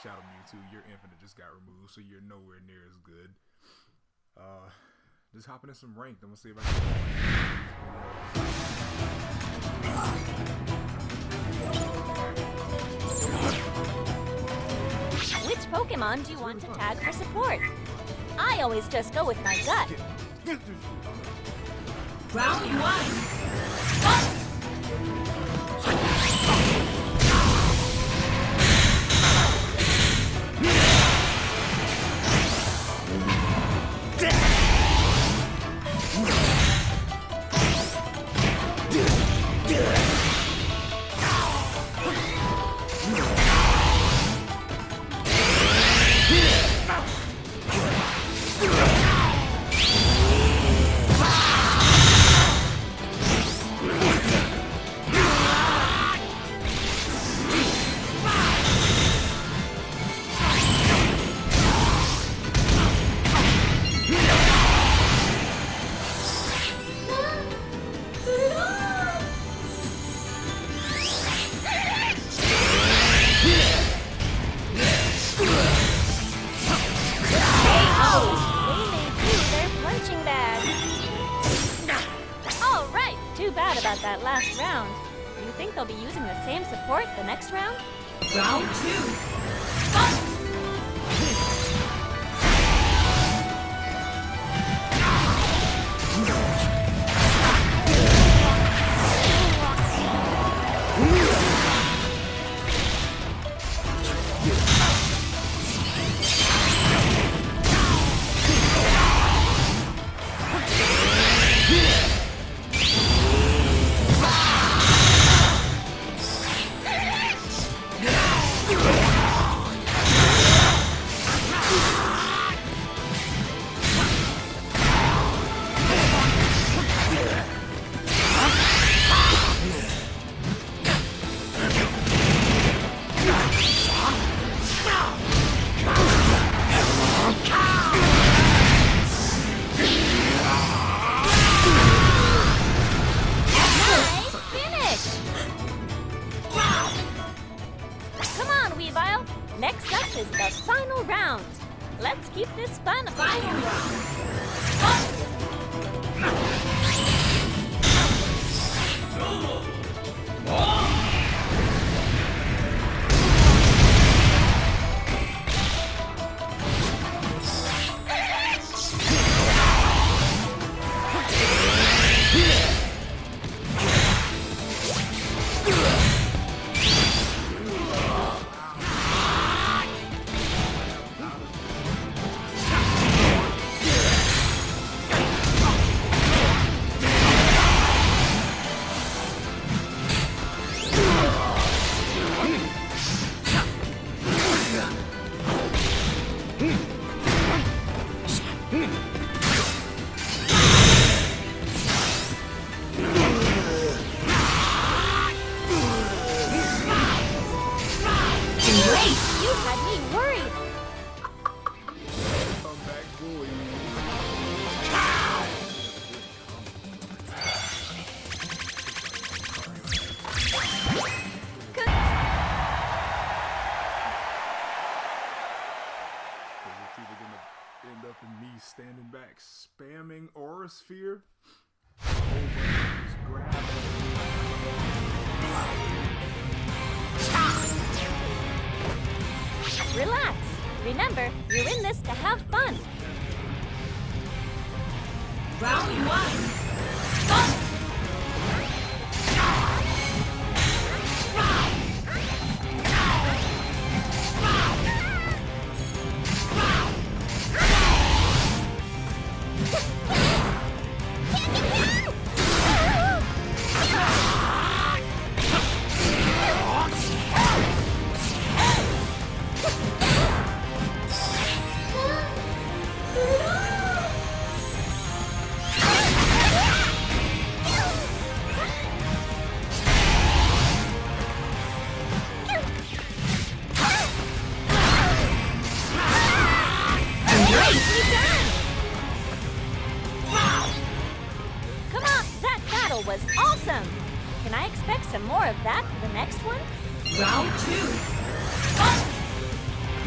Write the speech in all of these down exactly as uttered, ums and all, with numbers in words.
Shadow Mewtwo, your Infinite just got removed, so you're nowhere near as good. Uh, just hopping in some ranked. I'm gonna see if I can. Which Pokemon do you want to tag for support? I always just go with my gut. Round one. Fight! About that last round. Do you think they'll be using the same support the next round? Round two. Fight! Next up is the final round. Let's keep this fun. Final round. Standing back, spamming Aura Sphere. Relax. Remember, you're in this to have fun. Round one. Fight! Was awesome! Can I expect some more of that for the next one? Round two. Fight!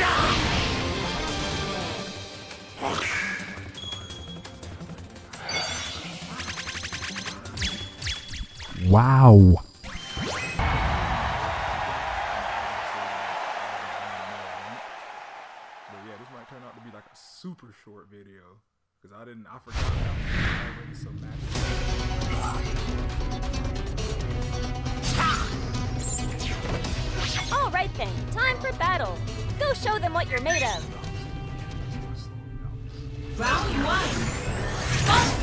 Wow. But yeah, this might turn out to be like a super short video because I didn't, I forgot that was already so magical. All right then, time for battle. Go show them what you're made of. Round one. Fight!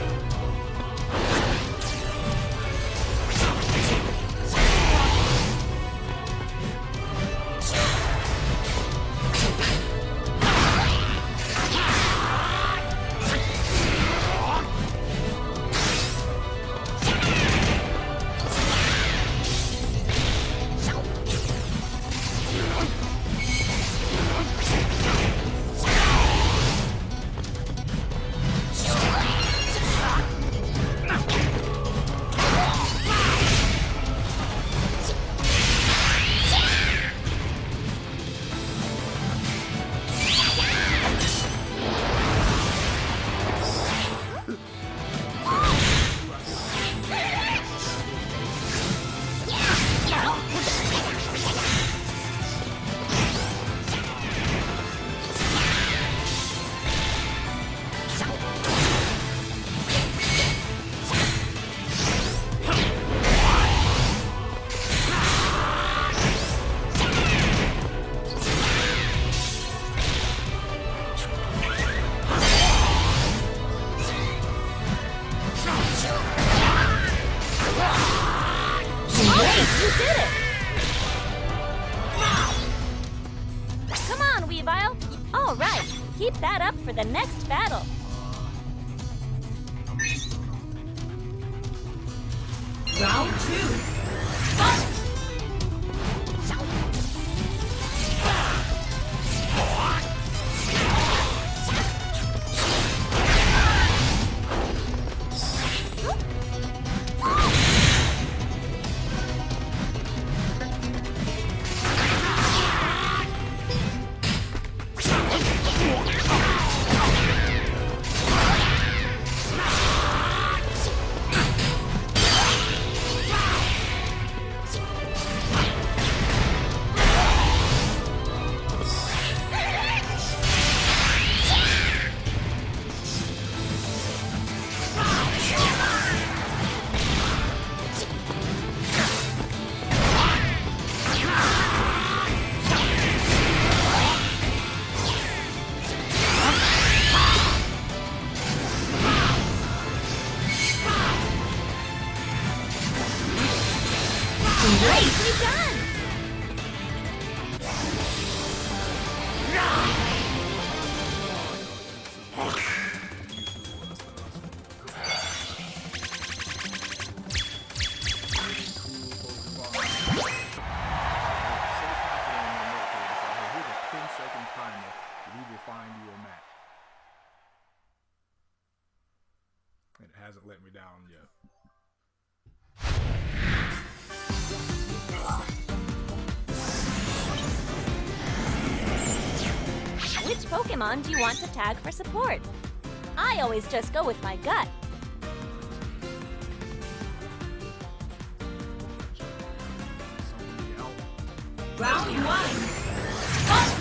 You did it! Come on, Weavile! All right, keep that up for the next battle. Round two. Fight! Nicely done! It hasn't let me down yet. Which Pokemon do you want to tag for support? I always just go with my gut. Round one. Fight!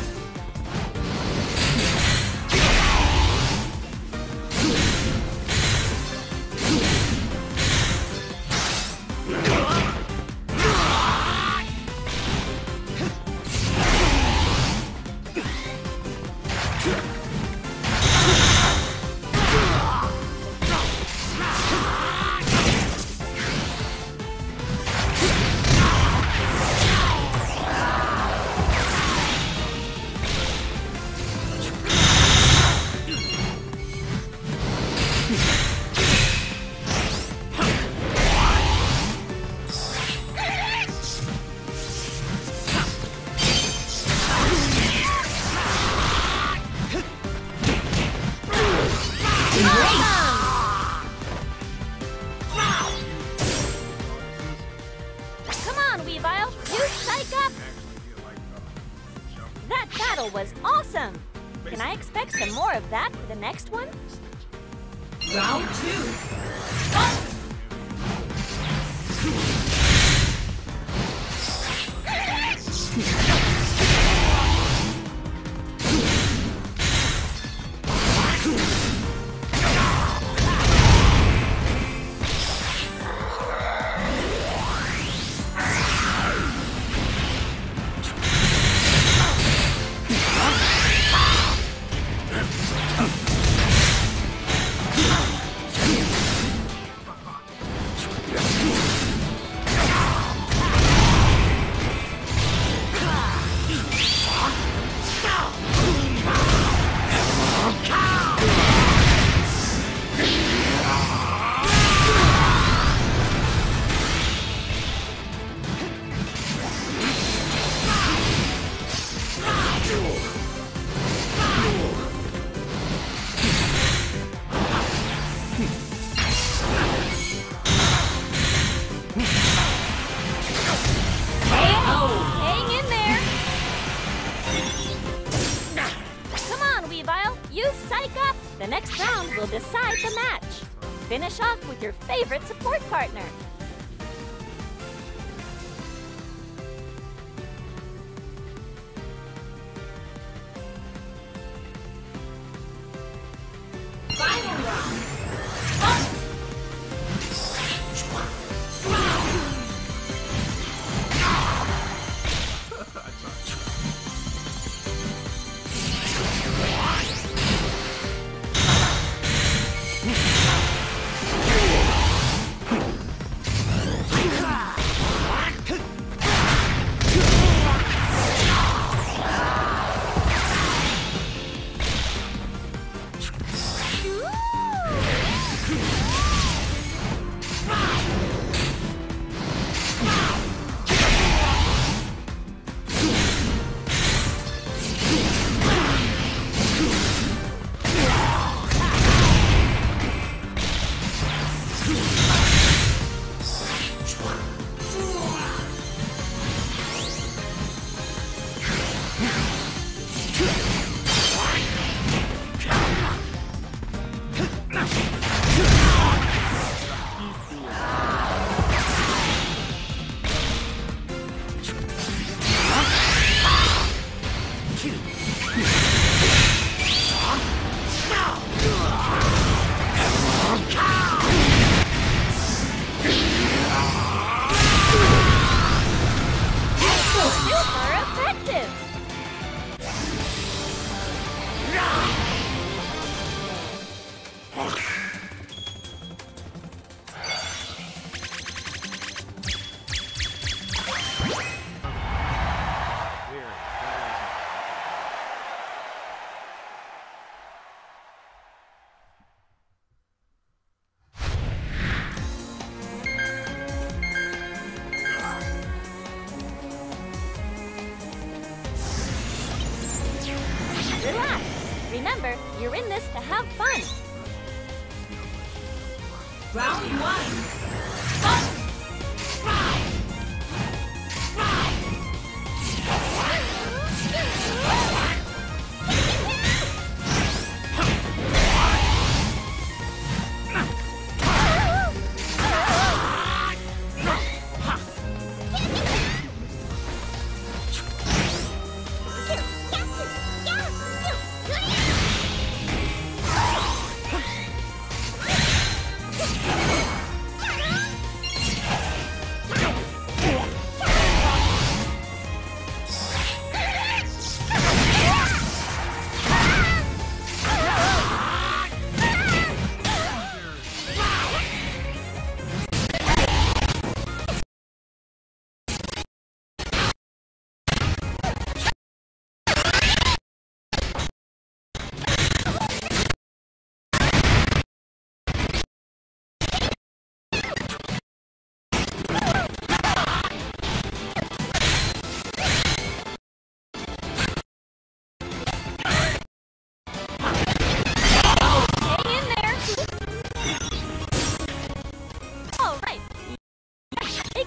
battle was awesome! Can I expect some more of that for the next one? Round two. Fight! Hang in there! Come on, Weavile! You psych up! The next round will decide the match. Finish off with your favorite support partner. Final round. Fight! Super effective! Relax. Remember, you're in this to have fun. Round one. Fight!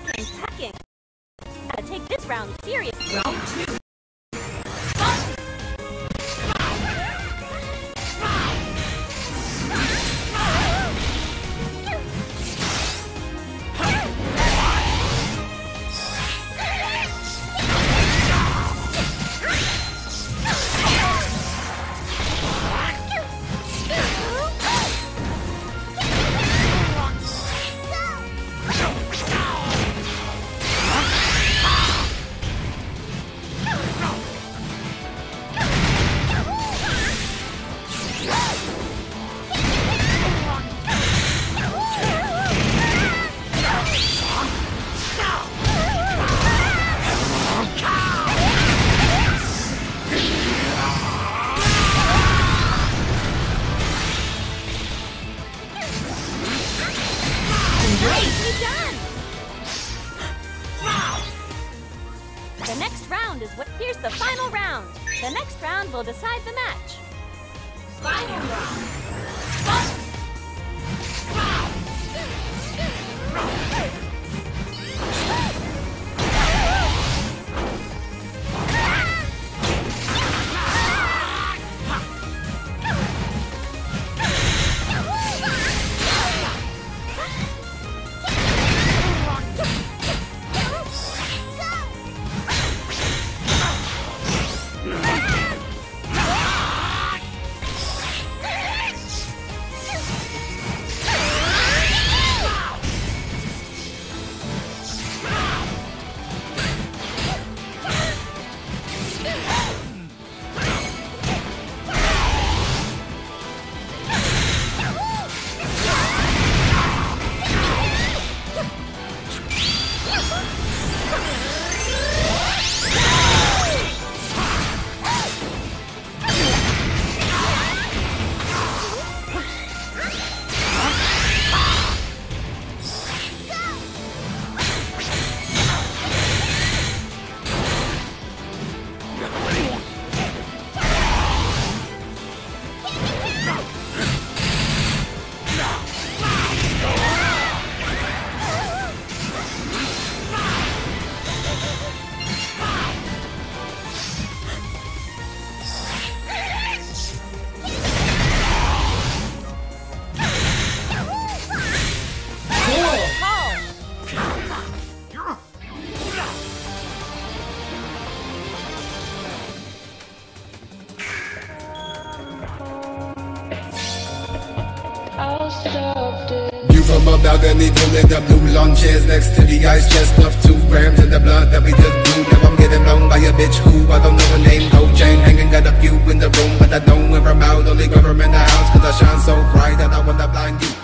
Gotta take this round seriously. Round two. Fight! next round will decide the match. Final round. Fight! View from a balcony, pulling the blue lawn chairs next to the ice chest of two grams in the blood that we just blew. Now I'm getting blown by a bitch who I don't know her name. Gold chain hanging, got a few in the room, but I don't wear them out. Only grab 'em in the house, cause I shine so bright that I wanna blind you.